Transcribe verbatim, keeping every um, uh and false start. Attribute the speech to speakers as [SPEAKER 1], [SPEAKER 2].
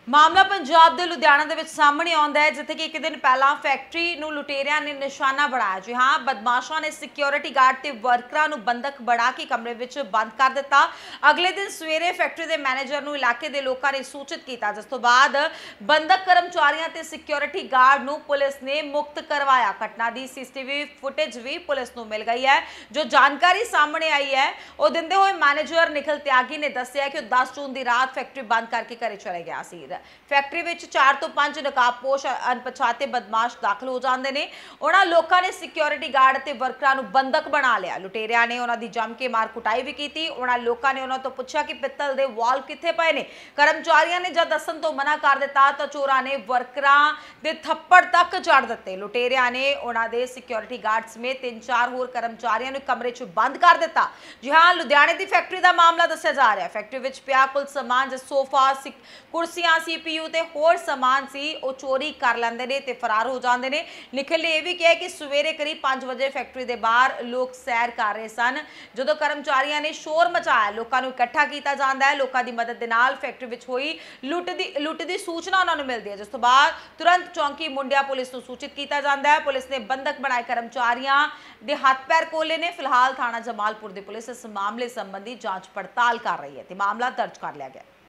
[SPEAKER 1] ਮਾਮਲਾ ਪੰਜਾਬ ਦੇ ਲੁਧਿਆਣਾ ਦੇ ਵਿੱਚ ਸਾਹਮਣੇ ਆਉਂਦਾ ਹੈ, ਜਿੱਥੇ ਕਿ ਇੱਕ ਦਿਨ ਪਹਿਲਾਂ ਫੈਕਟਰੀ ਨੂੰ ਲੁਟੇਰਿਆਂ ਨੇ ਨਿਸ਼ਾਨਾ ਬਣਾਇਆ। ਜੀ ਹਾਂ, ਬਦਮਾਸ਼ਾਂ ਨੇ ਸਿਕਿਉਰਿਟੀ ਗਾਰਡ ਤੇ ਵਰਕਰਾਂ ਨੂੰ ਬੰਦਕ ਬਣਾ ਕੇ ਕਮਰੇ ਵਿੱਚ ਬੰਦ ਕਰ ਦਿੱਤਾ। ਅਗਲੇ ਦਿਨ ਸਵੇਰੇ ਫੈਕਟਰੀ ਦੇ ਮੈਨੇਜਰ ਨੂੰ ਇਲਾਕੇ ਦੇ ਲੋਕਾਂ ਨੇ ਸੂਚਿਤ ਕੀਤਾ, ਜਿਸ ਤੋਂ ਬਾਅਦ ਬੰਦਕ ਕਰਮਚਾਰੀਆਂ ਤੇ ਸਿਕਿਉਰਿਟੀ ਗਾਰਡ ਨੂੰ ਪੁਲਿਸ ਨੇ ਮੁਕਤ ਕਰਵਾਇਆ। ਘਟਨਾ ਦੀ ਸੀਸੀਟੀਵੀ ਫੁਟੇਜ ਵੀ ਪੁਲਿਸ ਨੂੰ ਮਿਲ ਗਈ ਹੈ। ਜੋ ਜਾਣਕਾਰੀ ਸਾਹਮਣੇ ਆਈ ਹੈ, ਉਹ ਦਿੰਦੇ ਹੋਏ ਮੈਨੇਜਰ ਨਿਖਿਲ ਤਿਆਗੀ ਨੇ ਦੱਸਿਆ ਕਿ ਉਹ ਦਸ ਜੂਨ ਦੀ ਰਾਤ ਫੈਕਟਰੀ ਬੰਦ ਕਰਕੇ ਘਰੇ ਚਲੇ ਗਿਆ ਸੀ। ਫੈਕਟਰੀ ਵਿੱਚ ਚਾਰ ਤੋਂ ਪੰਜ ਨਕਾਬਪੋਸ਼ ਅਣਪਛਾਤੇ ਬਦਮਾਸ਼ ਦਾਖਲ ਹੋ ਜਾਂਦੇ ਨੇ। ਉਹਨਾਂ ਲੋਕਾਂ ਨੇ ਸਿਕਿਉਰਿਟੀ ਗਾਰਡ ਤੇ ਵਰਕਰਾਂ ਨੂੰ ਬੰਦਕ ਬਣਾ ਲਿਆ। ਲੁਟੇਰਿਆਂ ਨੇ ਉਹਨਾਂ ਦੀ ਜੰਮ ਕੇ ਮਾਰ ਕੁਟਾਈ ਵੀ ਕੀਤੀ। ਉਹਨਾਂ ਲੋਕਾਂ ਨੇ ਉਹਨਾਂ ਤੋਂ ਪੁੱਛਿਆ ਕਿ ਪਿੱਤਲ ਦੇ ਵਾਲ ਕਿੱਥੇ ਪਏ ਨੇ। ਕਰਮਚਾਰੀਆਂ ਨੇ ਜਦ ਦੱਸਣ ਤੋਂ ਮਨਾ ਕਰ ਦਿੱਤਾ ਤਾਂ ਚੋਰਾਂ ਨੇ ਵਰਕਰਾਂ ਦੇ ਥੱਪੜ ਤੱਕ ਜੜ ਦਿੱਤੇ। ਲੁਟੇਰਿਆਂ ਨੇ ਉਹਨਾਂ ਦੇ ਸਿਕਿਉਰਿਟੀ ਗਾਰਡ ਸਮੇਤ ਤਿੰਨ ਚਾਰ ਹੋਰ ਕਰਮਚਾਰੀਆਂ ਨੂੰ ਕਮਰੇ 'ਚ ਬੰਦ ਕਰ ਦਿੱਤਾ। ਜੀ ਹਾਂ, ਲੁਧਿਆਣੇ ਦੀ ਫੈਕਟਰੀ ਦਾ ਮਾਮਲਾ ਦੱਸਿਆ ਜਾ ਰਿਹਾ। ਫੈਕਟਰੀ ਵਿੱਚ ਪਿਆ ਕੁੱਲ ਸਮਾਨ ਜਿਵੇਂ ਸੋਫਾ, ਕੁਰਸੀਆਂ, ਸੀਪੀਯੂ ਤੇ ਹੋਰ ਸਮਾਨ ਸੀ, ਉਹ ਚੋਰੀ ਕਰ ਲੈਂਦੇ ਨੇ ਤੇ ਫਰਾਰ ਹੋ ਜਾਂਦੇ ਨੇ। ਨਿਖਿਲ ਨੇ ਇਹ ਵੀ ਕਿਹਾ ਕਿ ਸਵੇਰੇ ਕਰੀਬ ਪੰਜ ਵਜੇ ਫੈਕਟਰੀ ਦੇ ਬਾਹਰ ਲੋਕ ਸੈਰ ਕਰ ਰਹੇ ਸਨ। ਜਦੋਂ ਕਰਮਚਾਰੀਆਂ ਨੇ ਸ਼ੋਰ ਮਚਾਇਆ, ਲੋਕਾਂ ਨੂੰ ਇਕੱਠਾ ਕੀਤਾ ਜਾਂਦਾ ਹੈ। ਲੋਕਾਂ ਦੀ ਮਦਦ ਦੇ ਨਾਲ ਫੈਕਟਰੀ ਵਿੱਚ ਹੋਈ ਲੁੱਟ ਦੀ ਲੁੱਟ ਦੀ ਸੂਚਨਾ ਉਹਨਾਂ ਨੂੰ ਮਿਲਦੀ ਹੈ, ਜਿਸ ਤੋਂ ਬਾਅਦ ਤੁਰੰਤ ਚੌਂਕੀ ਮੁੰਡਿਆ ਪੁਲਿਸ ਨੂੰ ਸੂਚਿਤ ਕੀਤਾ ਜਾਂਦਾ ਹੈ। ਪੁਲਿਸ ਨੇ ਬੰਦਕ ਬਣਾਏ ਕਰਮਚਾਰੀਆਂ ਦੇ ਹੱਥ ਪੈਰ ਖੋਲੇ ਨੇ। ਫਿਲਹਾਲ ਥਾਣਾ ਜਮਾਲਪੁਰ ਦੀ ਪੁਲਿਸ ਇਸ ਮਾਮਲੇ ਸੰਬੰਧੀ ਜਾਂਚ ਪੜਤਾਲ ਕਰ ਰਹੀ ਹੈ ਤੇ ਮਾਮਲਾ ਦਰਜ ਕਰ ਲਿਆ ਗਿਆ।